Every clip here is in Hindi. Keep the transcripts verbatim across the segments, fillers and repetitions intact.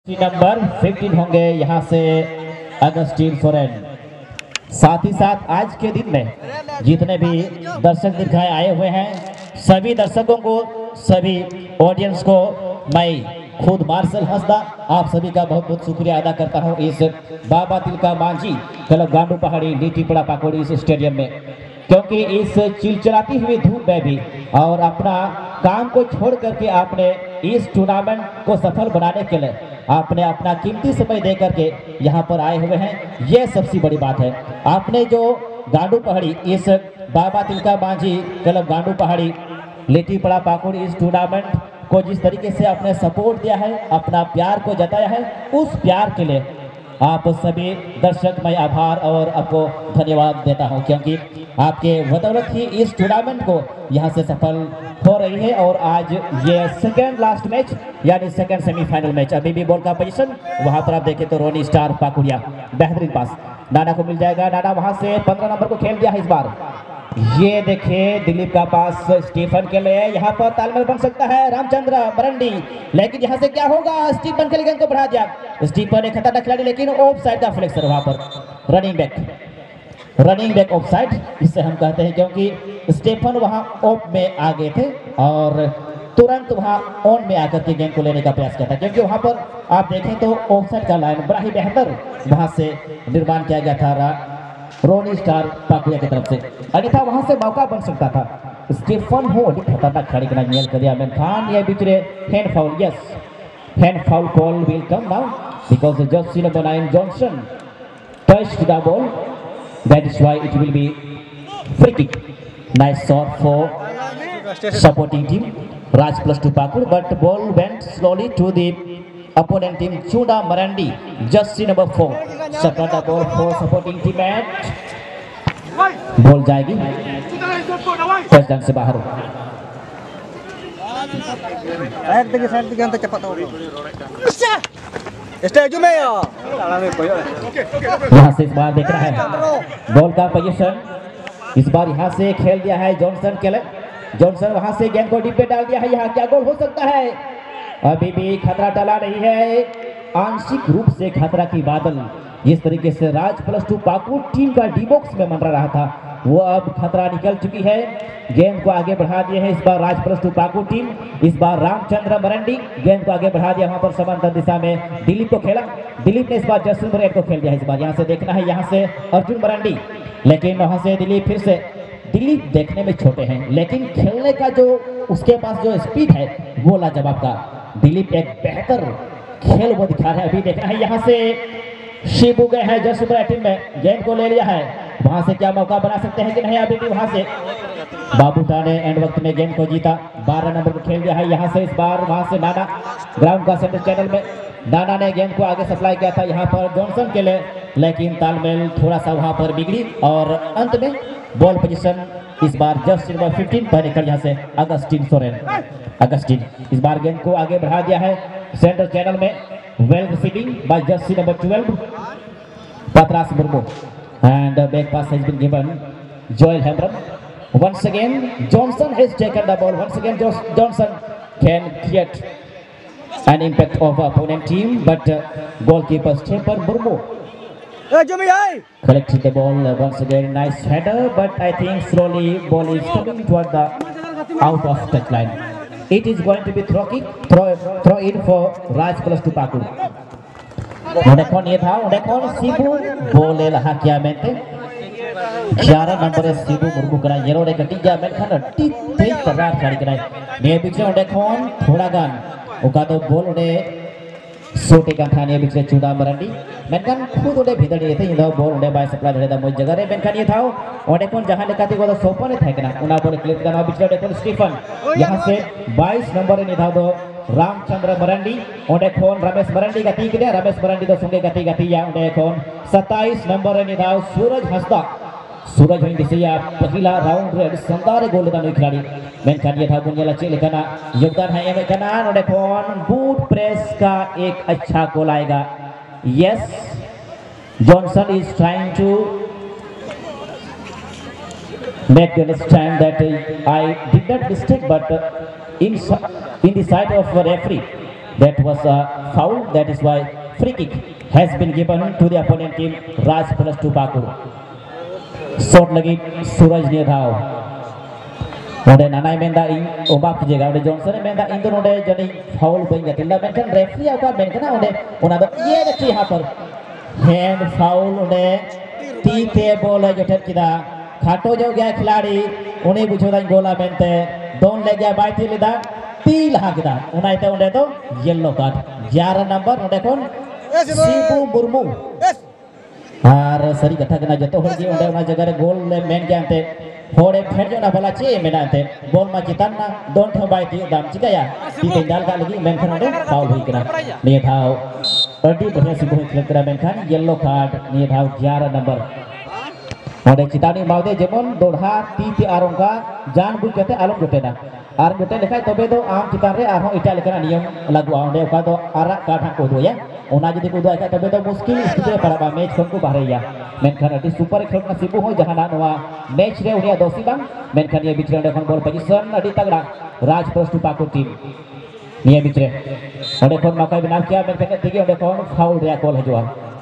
नंबर पंद्रह होंगे यहाँ से अगस्टीन सोरेन। साथ ही साथ आज के दिन में जितने भी दर्शक दिखाए आए हुए हैं सभी दर्शकों को, सभी ऑडियंस को मैं खुद मार्शल हंसदा आप सभी का बहुत बहुत शुक्रिया अदा करता हूं इस बाबा तिलका मांझी क्लब गांडू पहाड़ी लीटीपड़ा पाकोड़ी इस स्टेडियम में, क्योंकि इस चिलचिलाती हुई धूप में भी और अपना काम को छोड़ करके आपने इस टूर्नामेंट को सफल बनाने के लिए आपने अपना कीमती समय दे करके यहाँ पर आए हुए हैं। यह सबसे बड़ी बात है। आपने जो गांडू पहाड़ी इस बाबा तिलका मांझी क्लब गांडू पहाड़ी लीटीपड़ा पाकोड़ी इस टूर्नामेंट को जिस तरीके से आपने सपोर्ट दिया है, अपना प्यार को जताया है, उस प्यार के लिए आप सभी दर्शक मैं आभार और आपको धन्यवाद देता हूं, क्योंकि आपके बदौलत ही इस टूर्नामेंट को यहां से सफल हो रही है। और आज ये सेकंड लास्ट मैच यानी सेकंड सेमीफाइनल मैच, अभी भी बॉल का पोजीशन वहां पर आप देखें तो रोनी स्टार पाकुड़िया बेहतरीन पास नाना को मिल जाएगा। नाना वहां से पंद्रह नंबर को खेल दिया है इस बार। ये देखिए दिलीप का पास स्टीफन के लिए, यहाँ पर तालमेल बन सकता है रामचंद्र मरंडी, लेकिन यहाँ से क्या होगा, स्टीफन के लिए गेंद को बढ़ा दिया। स्टीफन एक खतरनाक खिलाड़ी लेकिन ऑफ साइड का फ्लेक्सर वहां पर running back running back off side इससे हम कहते हैं, क्योंकि स्टीफन वहां ऑफ में आ गए थे और तुरंत वहां ऑन में आकर के गेंद को लेने का प्रयास किया था, क्योंकि वहां पर आप देखें तो ऑफ साइड का लाइन बड़ा ही बेहतर वहां से निर्माण किया गया था रोनी स्टार पाकुड़िया की तरफ से, अन्यथा वहां से मौका बन सकता था। स्टीफन हो खतरनाक खड़ी करना नियल कर दिया मैन खान, ये बीच hand foul, yes hand foul call will come now because jersey number nine Johnson touched the ball, that is why it will be free kick. Nice shot for supporting team Raj plus two Pakur, but ball went slowly to the opponent team Chuda Marandi, jersey number four. Second the ball for supporting team at ball जाएगी टचडाउन से बाहर। साइड देखिए साइड देखिए अंत चपा तो स्टेज में यहाँ से इस बार देख रहा है बॉल का पोजीशन, इस बार यहाँ से खेल दिया है जॉनसन के लिए। जॉनसन वहां से गेंद को डीप पे डाल दिया है, यहाँ क्या गोल हो सकता है, अभी भी खतरा टला नहीं है, आंशिक रूप से खतरा की बादल जिस तरीके से Raj plus two Pakur team का डी बॉक्स में मंडरा रहा था वो अब खतरा निकल चुकी है। गेंद को आगे बढ़ा दिए हैं इस बार Raj plus two Pakur team, इस बार रामचंद्र मरंडी गेंद को आगे बढ़ा दिया, वहां पर समांतर दिशा में दिलीप को खेला, दिलीप ने इस बार जसविंद रेड को खेल दिया इस बार। यहाँ से देखना है यहाँ से अर्जुन मरंडी, लेकिन वहां से दिलीप फिर से, दिलीप देखने में छोटे हैं लेकिन खेलने का जो उसके पास जो स्पीड है वो लाजवाब का, दिलीप एक बेहतर खेल वो दिखा रहे हैं। अभी देखना है यहाँ से शिबू गए हैं जसविंद टीम में, गेंद को ले लिया है, वहां से क्या मौका बना सकते हैं कि नहीं, अभी भी वहां से बाबूटा ने एंड वक्त में गेंद को जीता, बारह नंबर को खेल दिया है। यहाँ से इस बार वहां से नाना ग्राउंड का सेंटर चैनल में नाना ने गेंद को आगे सप्लाई किया था यहाँ पर जॉनसन के लिए, लेकिन तालमेल थोड़ा सा वहां पर बिगड़ी और अंत में बॉल पोजीशन इस बार जस्ट नंबर पंद्रह पर निकल यहाँ से अगस्टीन सोरेन। अगस्टीन इस बार गेंद को आगे बढ़ा दिया है सेंटर चैनल में, well receiving by jersey number twelve Patras Murmu, and the back pass has been given Joel Hemram. Once again Johnson has taken the ball, once again Johnson can create an impact of opponent team, but uh, goalkeeper Stephen Murmu collected the ball uh, once again, nice header, but I think slowly ball is coming toward the out of touch line. It is going to be throw kick, throw, throw in for Raj plus two Pakur. उन्हें ये था उन्हें सीबू बोले लहा क्या मैंने ग्यारह नंबर सीबू मुर्मू करा येरो रे कटी क्या मैं खाना टी तेज तरार खड़ी कराई ने पीछे उन्हें कौन थोड़ा गान उका तो बोल उन्हें सोटे का खाने पीछे चूड़ा मरंडी मैं कन खुद उन्हें भीतर ये थे इधर बोल उन्हें बाय सप्लाई धरे था मुझे जगह रे मैं खाने था उन्हें कौन जहाँ लेकर थी वो तो सोपन है था ना उन्हें बोले क्लिक करना पीछे उन्हें कौन स्टीफन यहाँ से बाईस नंबर ने था तो रामचंद्र मरंडी उन्हें कौन रमेश मरंडी का तीक ने रमेश मरंडी तो सुंगे गति गति या उन्हें कौन सत्ताईस नंबर ने था सूरज हंसदा सूरज हिंदी से या पहला राउंड रेड संदारे गोल दान खिलाड़ी मैं खाने था बुनियाला चेले करना योगदान है ये करना उन्हें कौन बूट प्रेस का एक अच्छा गोल आएगा। Yes Johnson is trying to make you understand that uh, I did not mistake, but uh, in in the sight of a referee that was a foul. That is why free kick has been given to the opponent team Raj plus two Pakur. Shot lagi Suraj Nedhaw. Ode nanai menda ing obak jega ode Johnson menda ing ode jadi foul bain gatilda menkan referee apa main kana ode ona do ye dekhi यहाँ पर hand foul ode टी पे बॉल जोटेट किदा खाटो जो गया खिलाड़ी उन्हें बुझोदा गोला मेंते दोन ले गया बाई थी लिदा ती लहा किदा उन्हें ते उन्हें तो येलो कार्ड ग्यारह नंबर उन्हें कौन सीबू मुर्मू और सरी कथा कना जतो हो गई उन्हें उन्हें जगह गोल ले मेन क्या अंते होड़े फिर जो ना भला चे मेना अंते बॉल मा चितान ना दोन ठो बाई थी दाम चिका या ती तेंदाल का लगी मेन खान उन्हें फाउल हुई कना नहीं थाओ अड़ी बढ़िया सीबू हिट लग करा मेन खान येलो कार्ड नहीं थाओ ग्यारह नंबर और चितानी माउदे जेमन दोढ़ा ती ती आरोंगा जान बुझ करते आलम जोटेना आर जोटे लेखा तबे दो आम चितान रे आरो इटा लेकना नियम लागू आउंडे का तो आरा काठा को दोया ओना जदी को दोया तबे तो मुश्किल स्थिति पराबा मैच खन को बाहरया मेनखान अति सुपर खेलना सिबू हो जहाना नवा मैच रे उनिया दोसी बांग मेनखान ये बिचरे देखन बॉल पोजीशन अति तगड़ा Raj plus two Pakur team निया बिचरे ओडे कोन मौका बनाव किया मेनखान दिगे ओडे कोन फाउल रे कॉल हजवा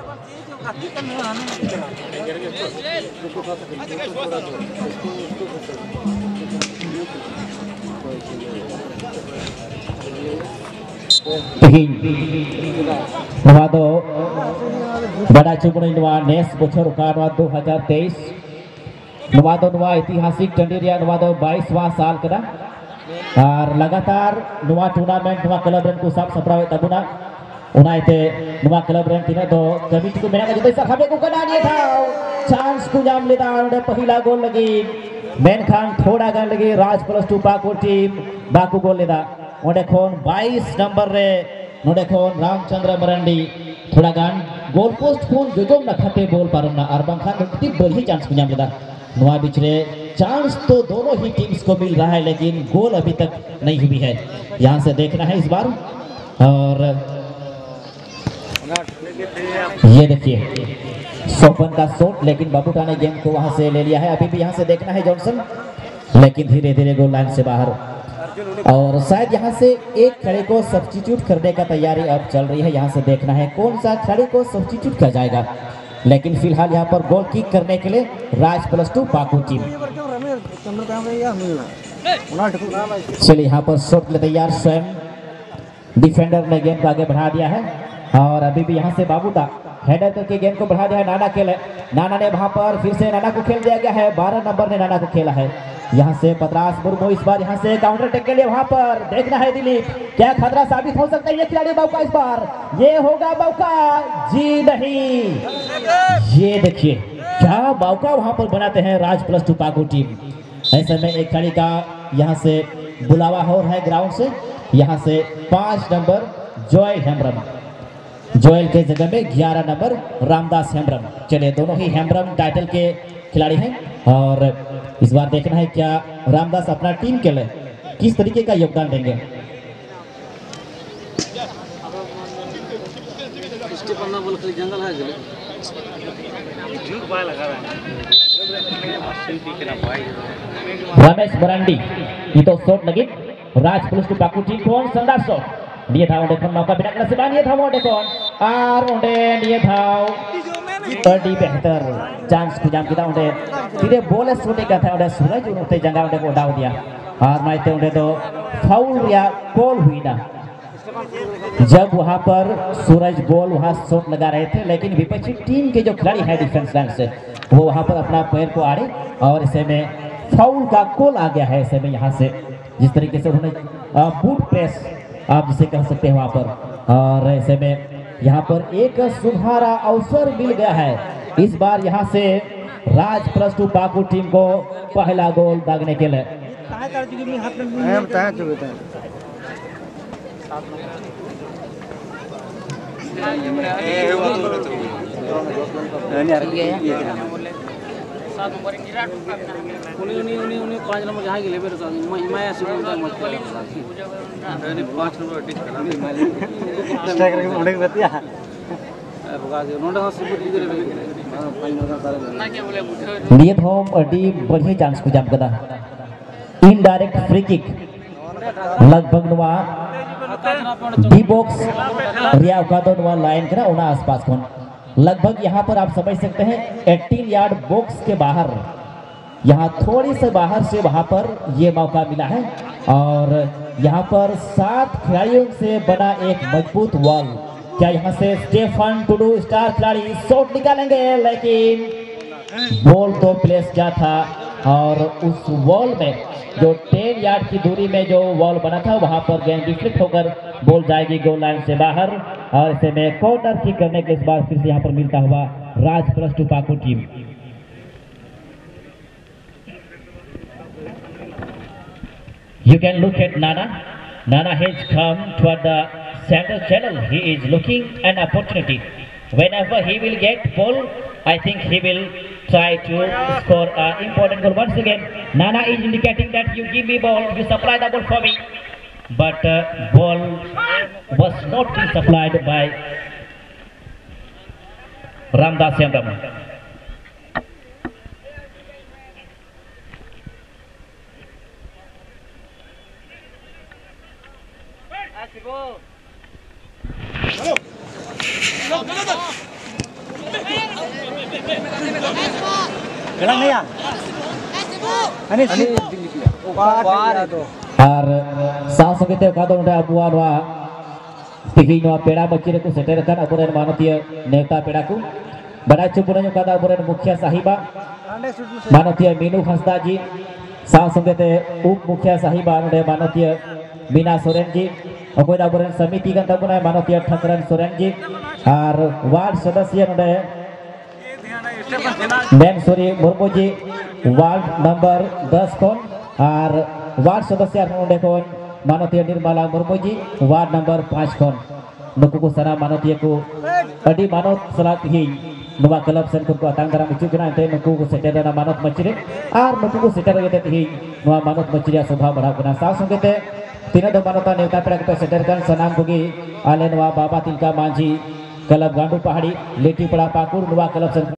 नवा दो बड़ा चुपड़ी नवा नेस बोछर का नवा दो हज़ार तेईस नवा दो नवा ऐतिहासिक टंडीरिया नवा दो बाईसवां साल कदा और लगातार नवा टूर्नामेंट नवा क्लब रन को सब सपरावे तबुना उनाइते नवा क्लब रन तिना दो कमिटी को मेना जते सखाबे को कना दिए था चांस को जाम लेता और पहला गोल लगी मेन खान थोड़ा गन लगी Raj plus two Pakur team बाकू गोल लेदा ओडे खोन बाईस नंबर रे नोडे खोन रामचंद्र मरंडी थोड़ा गान गोल पोस्ट खोन जोजोम न खाते बोल पारना और बंखान टी बढ़िया चांस को जाम लेदा नवा बिचरे चांस तो दोनों ही टीम्स को मिल रहा है लेकिन गोल अभी तक नहीं हुई है यहां से देखना है इस बार और ये देखिए सोपन का शॉट लेकिन बाबूटा ने गेम को वहां से ले लिया है अभी भी यहां से देखना है जॉनसन लेकिन धीरे धीरे गोल लाइन से बाहर और शायद यहां से एक खिलाड़ी को सब्स्टिट्यूट करने का तैयारी अब चल रही है यहां से देखना है कौन सा खिलाड़ी को सब्स्टिट्यूट किया जाएगा लेकिन फिलहाल यहां पर गोल किक करने के लिए Raj plus two Pakur team चलिए यहां पर शॉट के लिए तैयार स्वयं डिफेंडर ने गेम को आगे बढ़ा दिया है और अभी भी यहां से बाबूटा हेडर करके गेम को बढ़ा दिया है नाना खेल नाना ने वहां पर फिर से नाना को खेल दिया गया है बारह नंबर ने नाना को खेला है यहां से पतरास मुर्मू इस बार यहां से काउंटर अटैक के लिए वहां पर देखना है दिलीप क्या खतरा साबित हो सकता है ये खिलाड़ी बाउका इस बार ये होगा बाउका जी नहीं ये देखिए क्या बाउका वहां पर बनाते हैं Raj plus two Pakur team ऐसे में एक खिलाड़ी का यहां से बुलावा हो रहा है ग्राउंड से यहां से पांच नंबर जोयल हेम्ब्रम जोयल के जगह में ग्यारह नंबर रामदास हेम्ब्रम चलिए दोनों ही हेम्ब्रम टाइटल के खिलाड़ी हैं और इस बार देखना है क्या रामदास अपना टीम के लिए किस तरीके का योगदान देंगे रमेश मरांडी ये तो शॉट लगी राज पुलिस की पाकू टीम कौन शानदार शॉट दिए था उन्हें कौन मौका बिना से बानिए था उन्हें कौन आर उन्हें दिए था बड़ी बेहतर चांस को जाम किया उन्हें धीरे बोले शूटिंग का था उन्हें सूरज उन्हें जगह उन्हें को डाल दिया और माइते उन्हें तो फाउल या कॉल हुई ना जब वहां पर सूरज बॉल वहां शॉट लगा रहे थे लेकिन विपक्षी टीम के जो खिलाड़ी है डिफेंस लाइन से वो वहां पर अपना पैर को आड़े और ऐसे में फाउल का कॉल आ गया है ऐसे में यहां से जिस तरीके से उन्होंने बूट प्रेस आप जिसे कह सकते हैं वहां पर और ऐसे में यहाँ पर एक सुनहरा अवसर मिल गया है इस बार यहाँ से Raj plus two Pakur team को पहला गोल दागने के लिए पाँच नंबर जहाँ गेले बेर माया से पाँच नंबर स्ट्राइकर के उड़े बतिया होगा जे नोडा से नियत होम अडी बढ़िया चांस को जाम कदा इनडायरेक्ट फ्री किक लगभग नुआ डी बॉक्स रिया का दो नवा लाइन करा उना आसपास कौन लगभग यहाँ पर आप समझ सकते हैं अठारह यार्ड बॉक्स के बाहर, यहाँ थोड़ी से बाहर से वहां पर ये मौका मिला है और यहाँ पर सात खिलाड़ियों से बना एक मजबूत वॉल। क्या यहाँ से स्टेफन टुडू स्टार खिलाड़ी शॉट निकालेंगे, लेकिन बॉल तो प्लेस क्या था और उस वॉल में जो टेन यार्ड की दूरी में जो वॉल बना था वहां पर गेंद डिफ्लेक्ट होकर बॉल जाएगी गोल लाइन से बाहर और ऐसे में कॉर्नर किक करने के इस बार फिर से यहाँ पर मिलता हुआ Raj plus two Pakur team. You can look at Nana. Nana has come toward the center channel. He is looking an opportunity. Whenever he will get ball, I think he will try to score an important goal. Once again, Nana is indicating that you give me ball, you supply the ball for me. But uh, ball was not supplied by Ramdas Yandam. Gelang nih ya? Ini sih. और साव संगीत का तो उन्हें अबुआ नवा तिही नवा पेड़ा बच्चे को सेटर कर अबुरे मानतीय नेता पेड़ा को बड़ा चुपुरे जो कदा अबुरे मुखिया साहिबा मानतीय मीनू हंसदा जी साव संगीत उप मुखिया साहिबा उन्हें मानतीय बीना सोरेन जी अबुरे अबुरे समिति का तबुना मानतीय ठकरन सोरेन जी और वार्ड सदस्य उन्हें ma'am Suri Murmu ji ward number दस को और वार्ड सदस्य को मानतीय निर्मला मुर्मू जी वार्ड नंबर पाँच को नुकु को सारा मानतीय को अड़ी मानत सलाह ही नुवा क्लब सेन को अतांगरा मुचुकना ते नुकु को सेटर ना मानत मचिरे और नुकु को सेटर गते ही नुवा मानत मचिरिया शोभा बढ़ा कना साव संगते तीन दो मानता नेता पेड़ा को सेटर कन सनाम कोगी आले नुवा बाबा तिलका मांझी क्लब गांडू पहाड़ी लेटी पड़ा पाकुड़ नुवा क्लब सेन